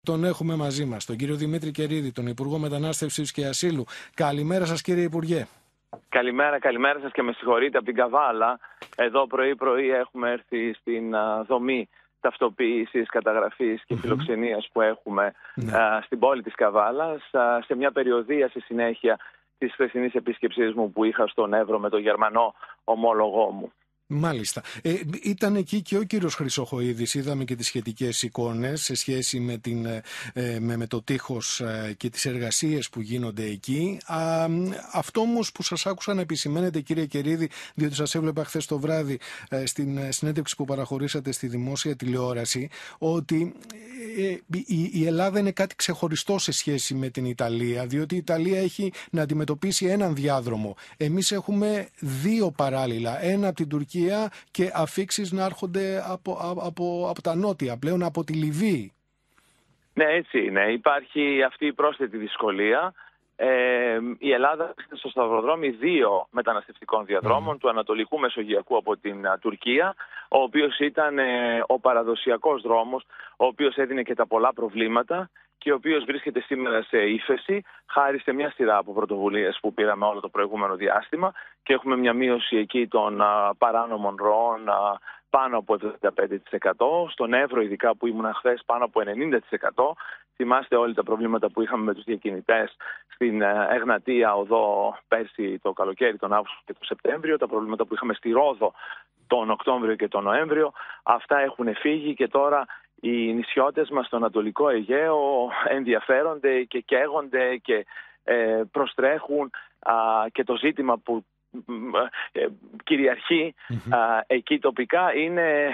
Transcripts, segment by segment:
τον έχουμε μαζί μας, τον κύριο Δημήτρη Κερίδη, τον Υπουργό Μετανάστευσης και Ασύλου. Καλημέρα σας, κύριε Υπουργέ. Καλημέρα σας και με συγχωρείτε από την Καβάλα. Εδώ πρωί-πρωί έχουμε έρθει στην δομή ταυτοποίησης, καταγραφής και φιλοξενίας που έχουμε στην πόλη της Καβάλας, σε μια περιοδεία στη συνέχεια της χθεσινής επίσκεψής μου που είχα στον Εύρο με τον Γερμανό ομόλογό μου. Μάλιστα. Ήταν εκεί και ο κύριος Χρυσοχοΐδης. Είδαμε και τις σχετικές εικόνες σε σχέση με το τείχος και τις εργασίες που γίνονται εκεί. Αυτό όμως που σας άκουσα να επισημαίνετε, κύριε Κερίδη, διότι σας έβλεπα χθες το βράδυ στην συνέντευξη που παραχωρήσατε στη δημόσια τηλεόραση, ότι η Ελλάδα είναι κάτι ξεχωριστό σε σχέση με την Ιταλία, διότι η Ιταλία έχει να αντιμετωπίσει έναν διάδρομο. Εμείς έχουμε δύο παράλληλα. Ένα από την Τουρκία και αφίξεις να έρχονται από τα νότια, πλέον από τη Λιβύη. Ναι, έτσι είναι. Υπάρχει αυτή η πρόσθετη δυσκολία. Η Ελλάδα είναι στο σταυροδρόμι δύο μεταναστευτικών διαδρόμων, του Ανατολικού Μεσογειακού από την Τουρκία, ο οποίος ήταν ο παραδοσιακός δρόμος, ο οποίος έδινε και τα πολλά προβλήματα και ο οποίος βρίσκεται σήμερα σε ύφεση, χάρη σε μια σειρά από πρωτοβουλίες που πήραμε όλο το προηγούμενο διάστημα, και έχουμε μια μείωση εκεί των παράνομων ροών πάνω από 75%. Στον Εύρο, ειδικά που ήμουν χθες, πάνω από 90%. Θυμάστε όλοι τα προβλήματα που είχαμε με τους διακινητές στην Εγνατία οδό πέρσι το καλοκαίρι, τον Αύγουστο και τον Σεπτέμβριο, τα προβλήματα που είχαμε στη Ρόδο τον Οκτώβριο και τον Νοέμβριο. Αυτά έχουν φύγει και τώρα οι νησιώτες μας στο Ανατολικό Αιγαίο ενδιαφέρονται και καίγονται και προστρέχουν, και το ζήτημα που κυριαρχεί εκεί τοπικά είναι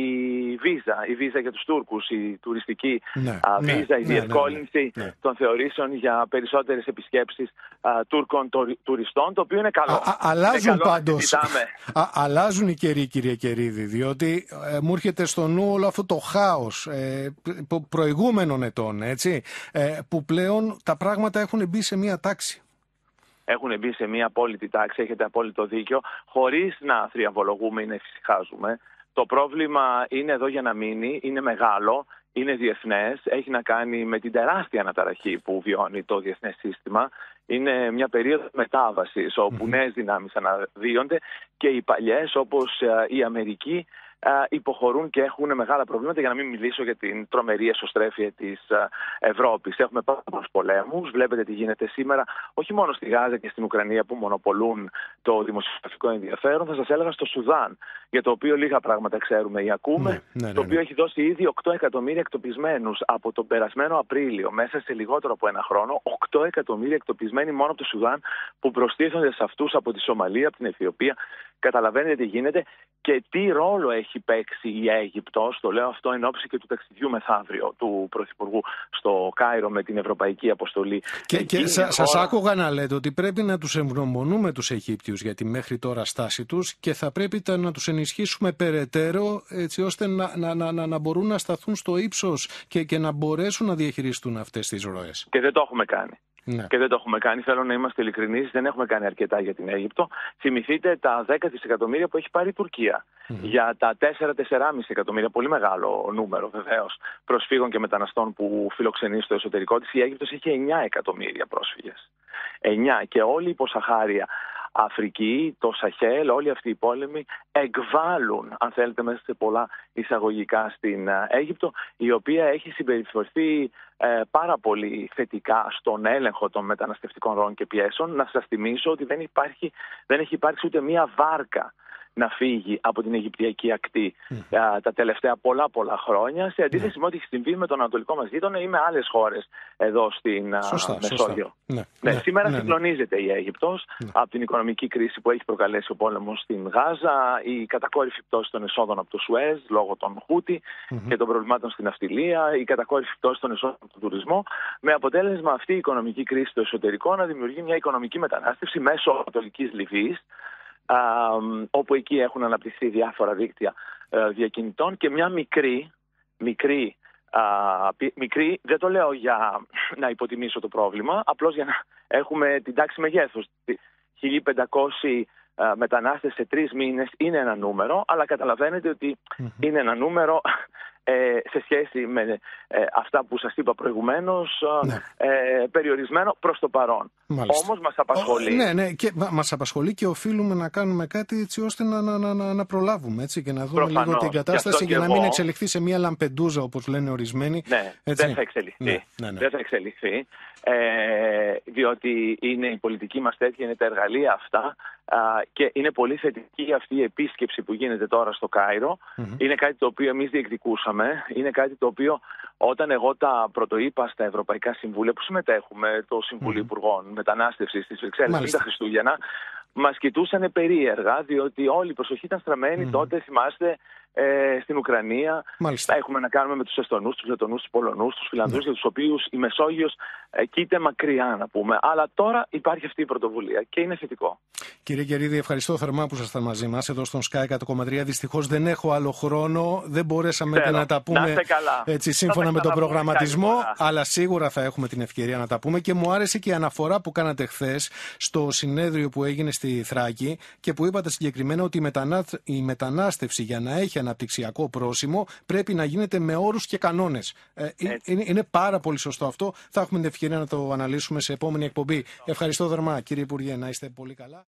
η βίζα για τους Τούρκους, η τουριστική βίζα, η διευκόλυνση των θεωρήσεων για περισσότερες επισκέψεις Τούρκων τουριστών, το οποίο είναι καλό. Αλλάζουν πάντως. Αλλάζουν οι καιροί, κύριε Κερίδη, διότι μου έρχεται στο νου όλο αυτό το χάος προηγούμενων ετών, έτσι, που πλέον τα πράγματα έχουν μπει σε μία τάξη. Έχουν μπει σε μια απόλυτη τάξη, έχετε απόλυτο δίκιο, χωρίς να θριαμβολογούμε ή να εφησυχάζουμε. Το πρόβλημα είναι εδώ για να μείνει, είναι μεγάλο, είναι διεθνές, έχει να κάνει με την τεράστια αναταραχή που βιώνει το διεθνές σύστημα. Είναι μια περίοδος μετάβασης όπου νέες δυνάμεις αναδύονται και οι παλιές, όπως η Αμερική, υποχωρούν και έχουν μεγάλα προβλήματα, για να μην μιλήσω για την τρομερή εσωστρέφεια της Ευρώπης. Έχουμε πάρα πολλούς πολέμους. Βλέπετε τι γίνεται σήμερα, όχι μόνο στη Γάζα και στην Ουκρανία που μονοπολούν το δημοσιογραφικό ενδιαφέρον. Θα σας έλεγα στο Σουδάν, για το οποίο λίγα πράγματα ξέρουμε ή ακούμε, το οποίο έχει δώσει ήδη 8 εκατομμύρια εκτοπισμένους από τον περασμένο Απρίλιο, μέσα σε λιγότερο από ένα χρόνο. 8 εκατομμύρια εκτοπισμένοι μόνο από το Σουδάν, που προστίθενται σε αυτούς από τη Σομαλία, από την Αιθιοπία. Καταλαβαίνετε τι γίνεται και τι ρόλο έχει παίξει η Αίγυπτος. Το λέω αυτό εν ώψη και του ταξιδιού μεθαύριο του Πρωθυπουργού στο Κάιρο με την Ευρωπαϊκή Αποστολή. Και σας άκουγα να λέτε ότι πρέπει να τους ευγνωμονούμε τους Αιγύπτιους για τη μέχρι τώρα στάση τους και θα πρέπει να τους ενισχύσουμε περαιτέρω, έτσι ώστε να μπορούν να σταθούν στο ύψος και να μπορέσουν να διαχειριστούν αυτές τις ροές. Και δεν το έχουμε κάνει. Και δεν το έχουμε κάνει. Θέλω να είμαστε ειλικρινείς, δεν έχουμε κάνει αρκετά για την Αίγυπτο. Θυμηθείτε τα 10 δισεκατομμύρια που έχει πάρει η Τουρκία. Για τα 4-4,5 εκατομμύρια, πολύ μεγάλο νούμερο βεβαίως, προσφύγων και μεταναστών που φιλοξενεί στο εσωτερικό της, η Αίγυπτος έχει 9 εκατομμύρια πρόσφυγες. 9. Και όλη η υποσαχάρια Αφρική, το Σαχέλ, όλοι αυτοί οι πόλεμοι εκβάλλουν, αν θέλετε, μέσα σε πολλά εισαγωγικά στην Αίγυπτο, η οποία έχει συμπεριφερθεί πάρα πολύ θετικά στον έλεγχο των μεταναστευτικών ροών και πιέσεων. Να σας θυμίσω ότι δεν έχει υπάρξει ούτε μία βάρκα να φύγει από την Αιγυπτιακή ακτή τα τελευταία πολλά χρόνια, σε αντίθεση με ό,τι έχει συμβεί με τον ανατολικό μας γείτονα ή με άλλες χώρες εδώ στην Μεσόγειο. Σήμερα συγκλονίζεται η Αίγυπτος από την οικονομική κρίση που έχει προκαλέσει ο πόλεμος στην Γάζα, η κατακόρυφη πτώση των εσόδων από το Σουέζ λόγω των Χούτι και των προβλημάτων στην ναυτιλία, η κατακόρυφη πτώση των εσόδων από τον τουρισμό, με αποτέλεσμα αυτή η οικονομική κρίση στο εσωτερικό να δημιουργεί μια οικονομική μετανάστευση μέσω Ανατολικής Λιβύης, όπου εκεί έχουν αναπτυχθεί διάφορα δίκτυα διακινητών, και μια μικρή, δεν το λέω για να υποτιμήσω το πρόβλημα, απλώς για να έχουμε την τάξη μεγέθους. 1.500 μετανάστες σε 3 μήνες είναι ένα νούμερο, αλλά καταλαβαίνετε ότι είναι ένα νούμερο σε σχέση με αυτά που σας είπα προηγουμένως, περιορισμένο προς το παρόν. Όμως μας απασχολεί. Ναι, και μας απασχολεί και οφείλουμε να κάνουμε κάτι έτσι ώστε να προλάβουμε, έτσι, και να δούμε λίγο την κατάσταση για να μην εξελιχθεί σε μια λαμπεντούζα, όπως λένε ορισμένοι. Ναι, δεν θα εξελιχθεί. Δεν θα εξελιχθεί, διότι είναι η πολιτική μας τέτοια, είναι τα εργαλεία αυτά, και είναι πολύ θετική αυτή η επίσκεψη που γίνεται τώρα στο Κάιρο. Είναι κάτι το οποίο εμείς διεκδικούσαμε. Είναι κάτι το οποίο όταν εγώ τα πρωτοείπα στα Ευρωπαϊκά Συμβούλια που συμμετέχουμε, το Συμβούλιο Υπουργών Μετανάστευσης στις Βρυξέλλες πριν τα Χριστούγεννα, μας κοιτούσαν περίεργα, διότι όλη η προσοχή ήταν στραμμένη τότε, θυμάστε, στην Ουκρανία. Έχουμε να κάνουμε με τους Εστονούς, τους Λετονούς, τους Πολωνούς, τους Φιλανδούς, για τους οποίους η Μεσόγειος κοίται μακριά, να πούμε. Αλλά τώρα υπάρχει αυτή η πρωτοβουλία και είναι θετικό. Κύριε Κερίδη, ευχαριστώ θερμά που ήσασταν μαζί μας εδώ στον Sky 100,3. Δυστυχώς δεν έχω άλλο χρόνο. Δεν μπορέσαμε να τα πούμε έτσι, σύμφωνα με τον προγραμματισμό, αλλά σίγουρα θα έχουμε την ευκαιρία να τα πούμε. Και μου άρεσε και η αναφορά που κάνατε χθες στο συνέδριο που έγινε στη Θράκη και που είπατε συγκεκριμένα ότι η μετανάστευση για να έχει αναπτυξιακό πρόσημο πρέπει να γίνεται με όρους και κανόνες. Είναι πάρα πολύ σωστό αυτό. Θα έχουμε την ευκαιρία να το αναλύσουμε σε επόμενη εκπομπή. Ευχαριστώ θερμά, κύριε Υπουργέ, να είστε πολύ καλά.